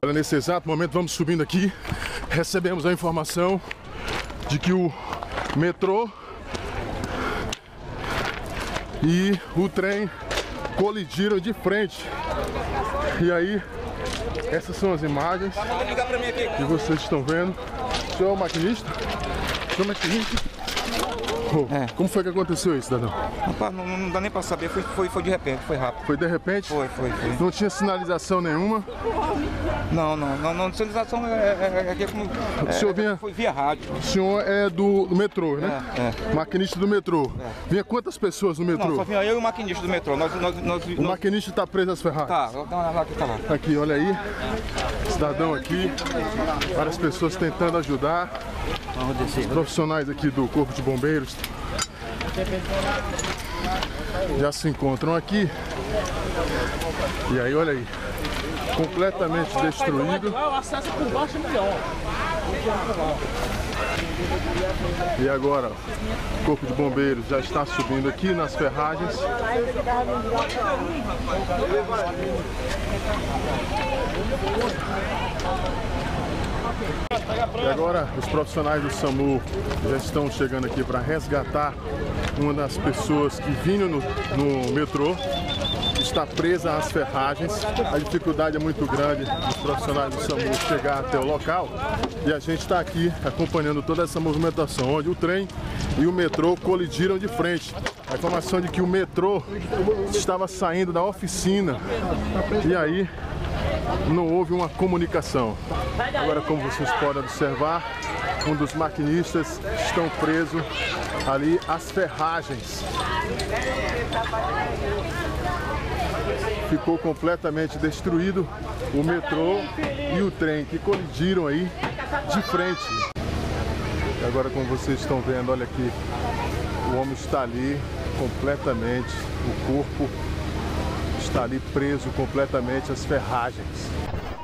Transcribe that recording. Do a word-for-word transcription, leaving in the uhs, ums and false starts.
Nesse exato momento vamos subindo aqui, recebemos a informação de que o metrô e o trem colidiram de frente. E aí, essas são as imagens que vocês estão vendo. O senhor é o maquinista? O senhor é maquinista? Oh, é. Como foi que aconteceu isso, cidadão? Rapaz, não, não dá nem pra saber, foi, foi, foi de repente, foi rápido. Foi de repente? Foi, foi, foi. Não tinha sinalização nenhuma? Não, não, não, não sinalização é, é, é, é como... O é, senhor vinha... Foi via rádio. O senhor é do, do metrô, né? É, é. Maquinista do metrô. É. Vinha quantas pessoas no metrô? Não, só vinha eu e o maquinista do metrô. Nós, nós, nós, o nós... maquinista tá preso às ferragens? Tá, vou dar uma olhada aqui, tá lá. Aqui, olha aí. Cidadão aqui. Várias pessoas tentando ajudar. Os profissionais aqui do Corpo de Bombeiros já se encontram aqui. E aí, olha aí, completamente destruído. E agora, o Corpo de Bombeiros já está subindo aqui nas ferragens. E agora os profissionais do SAMU já estão chegando aqui para resgatar uma das pessoas que vinham no, no metrô. Está presa às ferragens. A dificuldade é muito grande dos profissionais do SAMU chegar até o local. E a gente está aqui acompanhando toda essa movimentação, onde o trem e o metrô colidiram de frente. A informação de que o metrô estava saindo da oficina e aí não houve uma comunicação. Agora, como vocês podem observar, um dos maquinistas estão presos ali às ferragens. Ficou completamente destruído o metrô e o trem que colidiram aí de frente. E agora, como vocês estão vendo, olha aqui, o homem está ali completamente, o corpo está ali preso completamente às ferragens.